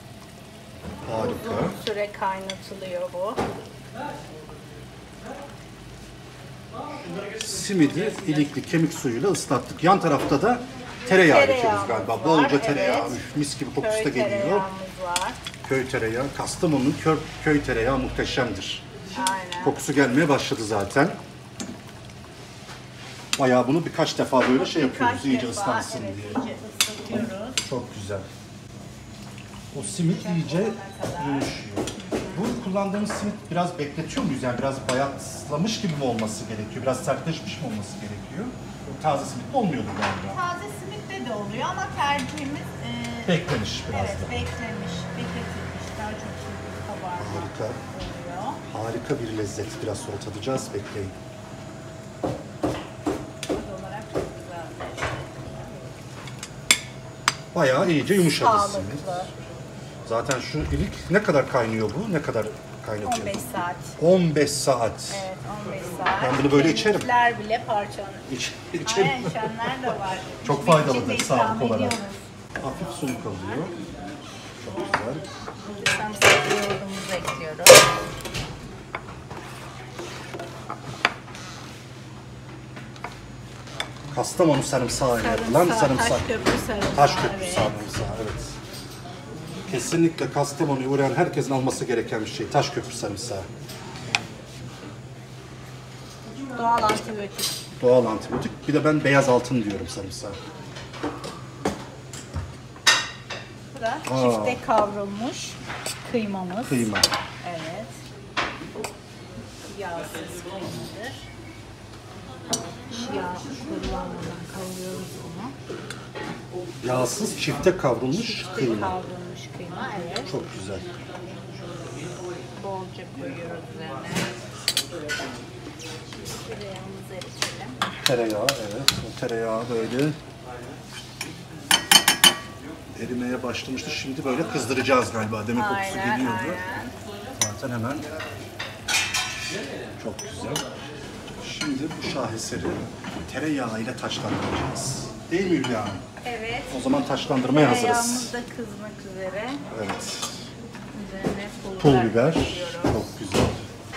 [SPEAKER 2] Harika.
[SPEAKER 10] Uzun süre kaynatılıyor bu.
[SPEAKER 2] Simidi ilikli kemik suyuyla ıslattık. Yan tarafta da tereyağı yapıyoruz
[SPEAKER 10] Tereyağımız
[SPEAKER 2] galiba.
[SPEAKER 10] var,
[SPEAKER 2] Bolca tereyağı.
[SPEAKER 10] evet.
[SPEAKER 2] Üf, mis gibi kokusu da
[SPEAKER 10] Köy
[SPEAKER 2] geliyor.
[SPEAKER 10] tereyağımız var.
[SPEAKER 2] Köy tereyağı. Kastamonu'nun köy tereyağı muhteşemdir.
[SPEAKER 10] Aynen.
[SPEAKER 2] Kokusu gelmeye başladı zaten. Bayağı bunu birkaç defa böyle şey yapıyoruz.
[SPEAKER 10] Birkaç
[SPEAKER 2] İyice
[SPEAKER 10] defa,
[SPEAKER 2] ıslansın
[SPEAKER 10] evet,
[SPEAKER 2] diye.
[SPEAKER 10] iyice ıslatıyoruz.
[SPEAKER 2] Çok güzel. O simit iyice dönüşüyor. Bu kullandığımız simit biraz bekletiyor muyuz? Yani biraz bayatlamış gibi mi olması gerekiyor? Biraz sertleşmiş mi olması gerekiyor? Taze simit olmuyordu galiba.
[SPEAKER 10] Taze simit simitte de oluyor ama tercihimiz
[SPEAKER 2] Beklemiş biraz
[SPEAKER 10] evet,
[SPEAKER 2] da.
[SPEAKER 10] bekletilmiş. Daha çok kabarma
[SPEAKER 2] Harika.
[SPEAKER 10] oluyor.
[SPEAKER 2] Harika bir lezzet. Biraz sonra tadacağız. Bekleyin.
[SPEAKER 10] Tadı olarak çok güzel.
[SPEAKER 2] Bayağı iyice yumuşadı simit.
[SPEAKER 10] Sağlıklı.
[SPEAKER 2] Zaten şu ilik ne kadar kaynıyor bu? Ne kadar kaynatıyor?
[SPEAKER 10] 15 saat.
[SPEAKER 2] 15 saat.
[SPEAKER 10] Evet, 15 saat.
[SPEAKER 2] Ben bunu böyle içerim.
[SPEAKER 10] Kemikler bile parçalanır.
[SPEAKER 2] İçerim.
[SPEAKER 10] Aynen, içenler de var.
[SPEAKER 2] Çok
[SPEAKER 10] İçmek için
[SPEAKER 2] faydalıdır
[SPEAKER 10] de
[SPEAKER 2] sağlık
[SPEAKER 10] ikram
[SPEAKER 2] olarak.
[SPEAKER 10] ediyoruz.
[SPEAKER 2] Hafif sulu kalıyor. Çok güzel.
[SPEAKER 10] Sarımsaklı yoğurdumuzu ekliyoruz.
[SPEAKER 2] Kastamonu sarımsağı ile yapılan sarımsak.
[SPEAKER 10] Taşköprü sarımsağı.
[SPEAKER 2] Taşköprü
[SPEAKER 10] evet.
[SPEAKER 2] sarımsağı, evet. Kesinlikle Kastamonu'ya uğrayan herkesin alması gereken bir şey. Taşköprü sarımsağı.
[SPEAKER 10] Doğal antibiyotik.
[SPEAKER 2] Doğal antibiyotik. Bir de ben beyaz altın diyorum sarımsağı.
[SPEAKER 10] Bu da çifte kavrulmuş kıymamız.
[SPEAKER 2] Kıyma.
[SPEAKER 10] Evet. Yağsız kıymadır. Yağ kullanmadan kavuruyoruz onu.
[SPEAKER 2] Yağsız çifte kavrulmuş kıyma.
[SPEAKER 10] Kavrulmuş kıyma, evet.
[SPEAKER 2] Çok güzel.
[SPEAKER 10] Bolca koyuyoruz üzerine. Tereyağımızı eritelim.
[SPEAKER 2] Tereyağı, evet. O tereyağı böyle erimeye başlamıştı. Şimdi böyle kızdıracağız galiba. Demin kokusu
[SPEAKER 10] Aynen,
[SPEAKER 2] geliyordu.
[SPEAKER 10] aynen.
[SPEAKER 2] Zaten hemen. Çok güzel. Şimdi bu şaheseri tereyağı ile taçlandıracağız. Değil mi Hülya Hanım?
[SPEAKER 10] Evet.
[SPEAKER 2] O zaman taçlandırmaya hazırız.
[SPEAKER 10] Tereyağımız da kızmak üzere.
[SPEAKER 2] Evet.
[SPEAKER 10] Üzerine
[SPEAKER 2] Pul biber.
[SPEAKER 10] koyuyoruz.
[SPEAKER 2] Çok güzel.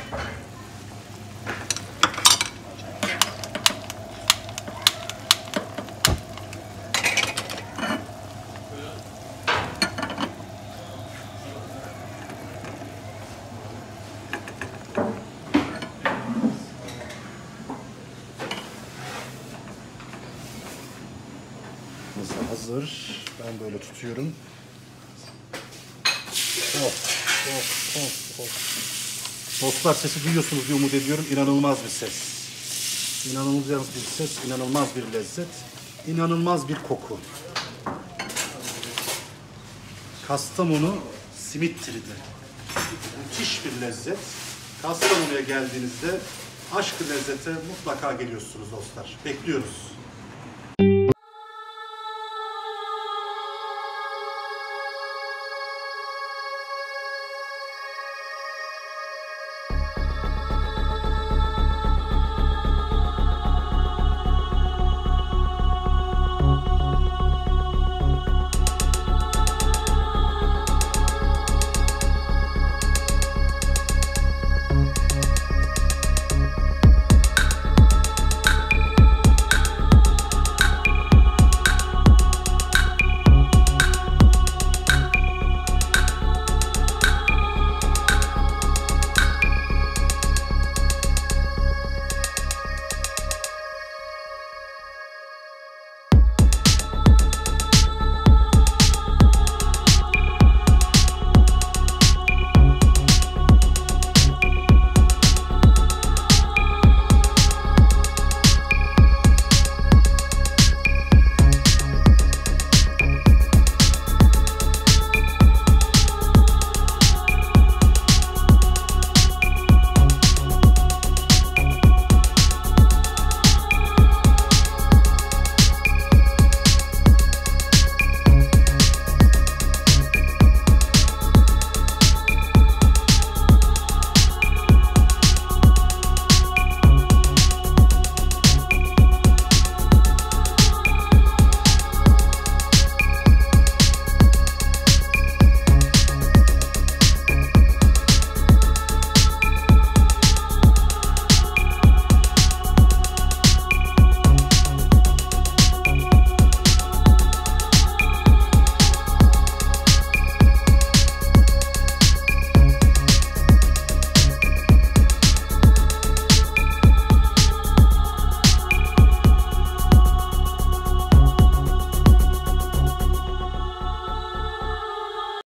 [SPEAKER 2] Hazır. Ben böyle tutuyorum. Dostlar, sesi duyuyorsunuz diye umut ediyorum. İnanılmaz bir ses. İnanılmaz bir ses, inanılmaz bir lezzet, inanılmaz bir koku. Kastamonu simit tridi. Müthiş bir lezzet. Kastamonu'ya geldiğinizde aşk-ı lezzete mutlaka geliyorsunuz dostlar. Bekliyoruz.